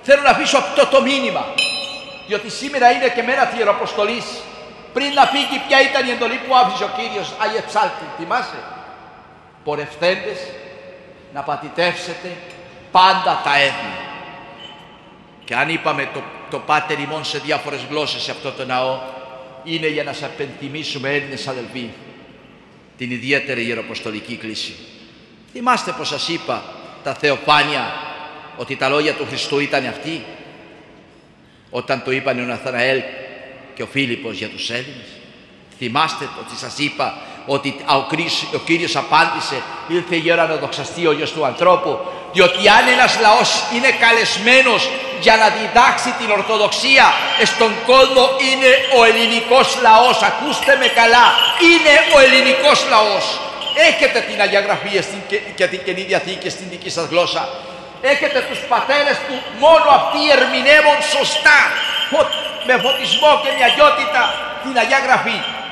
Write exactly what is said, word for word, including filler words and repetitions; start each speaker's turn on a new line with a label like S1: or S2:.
S1: Θέλω να αφήσω αυτό το μήνυμα, διότι σήμερα είναι και μέρα της Ιεροαποστολής. Πριν να φύγει, ποια ήταν η εντολή που άφησε ο Κύριος? Άγιε ψάλτη, θυμάσαι? Πορευθέντες να πατητεύσετε πάντα τα έθνη. Και αν είπαμε το, το Πάτερ ημών σε διάφορες γλώσσες σε αυτό το ναό, είναι για να σας απενθυμίσουμε, Έλληνες αδελφοί, την ιδιαίτερη ιεροαποστολική κλίση. Θυμάστε πως σας είπα τα θεοφάνεια, ότι τα λόγια του Χριστού ήταν αυτοί, όταν το είπαν ο Ναθαναέλ και ο Φίλιππος για τους Έλληνες? Θυμάστε ότι σας είπα ότι ο Κύριος απάντησε, ήρθε η ώρα να δοξαστεί ο Υιός του ανθρώπου, διότι αν ένας λαός είναι καλεσμένος για να διδάξει την Ορθοδοξία στον κόσμο, είναι ο ελληνικός λαός. Ακούστε με καλά, είναι ο ελληνικός λαός. Έχετε την Αγία Γραφή και την Καινή Διαθήκη στην δική σας γλώσσα. Έχετε τους πατέρες που μόνο αυτοί ερμηνεύουν σωστά, με φωτισμό και με αγιότητα, την Αγία Γραφή.